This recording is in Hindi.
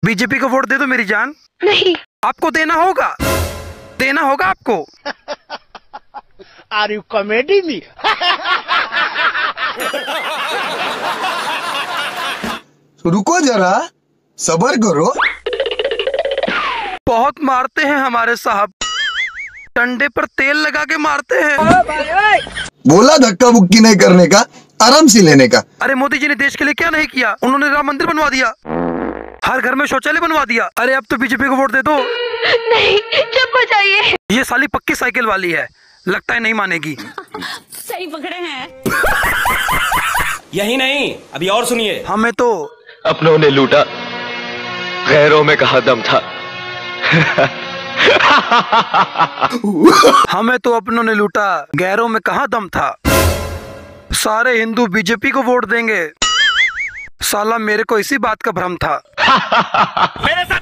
बीजेपी को वोट दे दो मेरी जान। नहीं, आपको देना होगा, देना होगा आपको। Are you comedy me? रुको जरा, सब्र करो। बहुत मारते हैं हमारे साहब, डंडे पर तेल लगा के मारते हैं। बोला धक्का बुक्की नहीं करने का, आराम से लेने का। अरे मोदी जी ने देश के लिए क्या नहीं किया? उन्होंने राम मंदिर बनवा दिया, हर घर में शौचालय बनवा दिया। अरे अब तो बीजेपी को वोट दे दो। नहीं, चुप हो जाइए। ये साली पक्की साइकिल वाली है, लगता है नहीं मानेगी। सही पकड़े हैं। यही नहीं, अभी और सुनिए। हमें तो अपनों ने लूटा, गैरों में कहा दम था। हमें तो अपनों ने लूटा, गैरों में कहाँ दम था। सारे हिंदू बीजेपी को वोट देंगे, साला मेरे को इसी बात का भ्रम था। मेरे